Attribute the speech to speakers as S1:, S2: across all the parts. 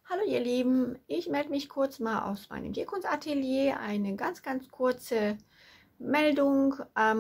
S1: Hallo ihr Lieben, ich melde mich kurz mal aus meinem Tierkunstatelier. Eine ganz kurze Meldung.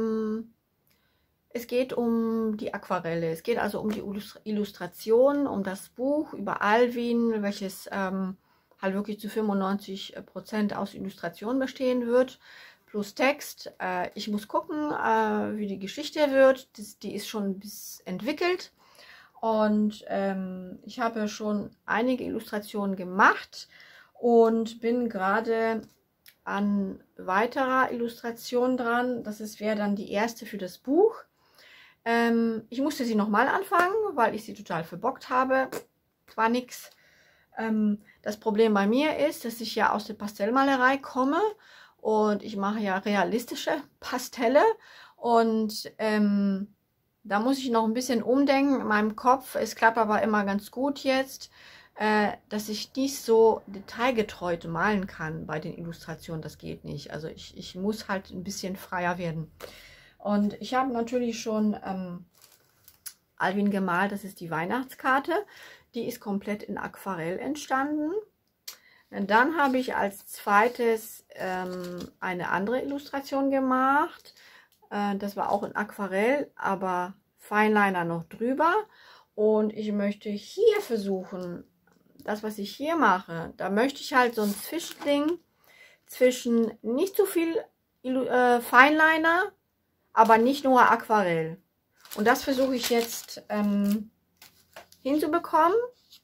S1: Es geht um die Aquarelle. Es geht also um die Illustration, um das Buch über Alvin, welches halt wirklich zu 95% aus Illustration bestehen wird, plus Text. Ich muss gucken, wie die Geschichte wird. Die ist schon bis entwickelt. Und ich habe schon einige Illustrationen gemacht und bin gerade an weiterer Illustration dran. Wäre dann die erste für das Buch. Ich musste sie nochmal anfangen, weil ich sie total verbockt habe. War nix. Das Problem bei mir ist, dass ich ja aus der Pastellmalerei komme und ich mache ja realistische Pastelle und da muss ich noch ein bisschen umdenken in meinem Kopf. Es klappt aber immer ganz gut jetzt, dass ich nicht so detailgetreu malen kann bei den Illustrationen. Das geht nicht. Also ich muss halt ein bisschen freier werden. Und ich habe natürlich schon Alvin gemalt. Das ist die Weihnachtskarte. Die ist komplett in Aquarell entstanden. Und dann habe ich als zweites eine andere Illustration gemacht. Das war auch in Aquarell, aber Fineliner noch drüber. Und ich möchte hier versuchen, das, was ich hier mache, da möchte ich halt so ein Zwischending zwischen nicht zu viel Fineliner, aber nicht nur Aquarell. Und das versuche ich jetzt hinzubekommen.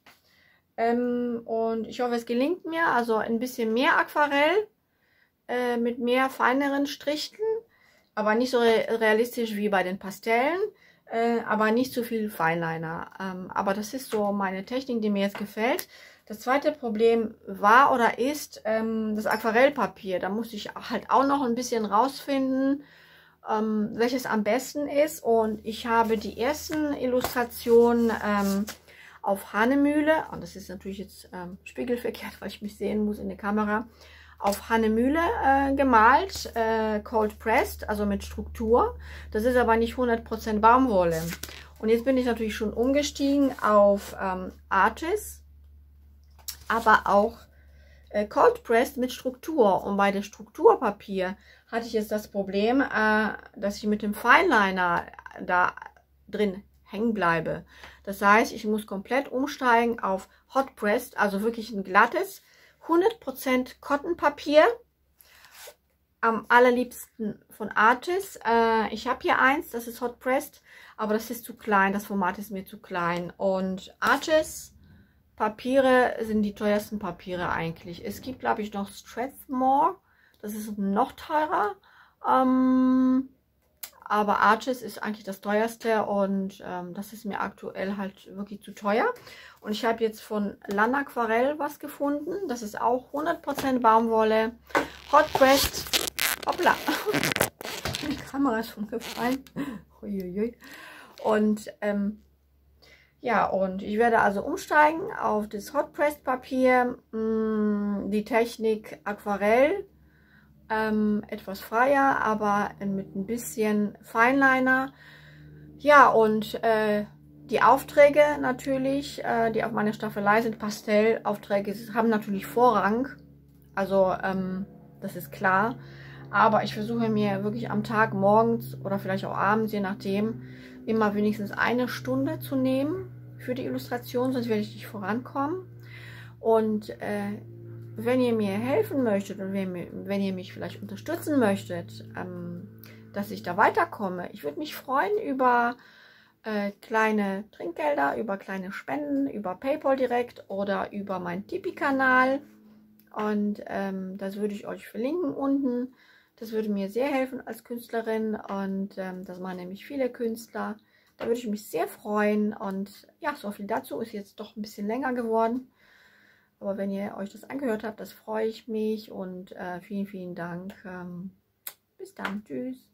S1: Und ich hoffe, es gelingt mir. Also ein bisschen mehr Aquarell mit mehr feineren Strichen. Aber nicht so realistisch wie bei den Pastellen, aber nicht zu viel Fineliner. Aber das ist so meine Technik, die mir jetzt gefällt. Das zweite Problem war oder ist das Aquarellpapier. Da musste ich halt auch noch ein bisschen rausfinden, welches am besten ist. Und ich habe die ersten Illustrationen auf Hannemühle, und das ist natürlich jetzt spiegelverkehrt, weil ich mich sehen muss in der Kamera, auf Hannemühle gemalt, Cold Pressed, also mit Struktur. Das ist aber nicht 100% Baumwolle. Und jetzt bin ich natürlich schon umgestiegen auf Artis, aber auch Cold Pressed mit Struktur. Und bei dem Strukturpapier hatte ich jetzt das Problem, dass ich mit dem Fineliner da drin hängen bleibe. Das heißt, ich muss komplett umsteigen auf Hot Pressed, also wirklich ein glattes 100% Cottonpapier, am allerliebsten von Artis. Ich habe hier eins, das ist Hot Pressed, aber das ist zu klein, das Format ist mir zu klein. Und Artis Papiere sind die teuersten Papiere eigentlich. Es gibt, glaube ich, noch Strathmore, das ist noch teurer. Aber Artis ist eigentlich das teuerste und das ist mir aktuell halt wirklich zu teuer. Und ich habe jetzt von Lanaquarell was gefunden. Das ist auch 100% Baumwolle. Hot Pressed. Hoppla. Die Kamera ist schon gefallen. Uiuiui. Und ja, und ich werde also umsteigen auf das Hot Pressed Papier. Die Technik Aquarell. Etwas freier, aber mit ein bisschen Fineliner. Ja, und die Aufträge natürlich, die auf meiner Staffelei sind, Pastellaufträge, haben natürlich Vorrang. Also das ist klar. Aber ich versuche mir wirklich am Tag morgens oder vielleicht auch abends, je nachdem, immer wenigstens eine Stunde zu nehmen für die Illustration, sonst werde ich nicht vorankommen. Und wenn ihr mir helfen möchtet und wenn ihr mich vielleicht unterstützen möchtet, dass ich da weiterkomme, ich würde mich freuen über kleine Trinkgelder, über kleine Spenden, über PayPal direkt oder über meinen Tipeee-Kanal. Und das würde ich euch verlinken unten. Das würde mir sehr helfen als Künstlerin und das machen nämlich viele Künstler. Da würde ich mich sehr freuen. Und ja, so viel dazu, ist jetzt doch ein bisschen länger geworden. Aber wenn ihr euch das angehört habt, das freue ich mich und vielen Dank. Bis dann. Tschüss.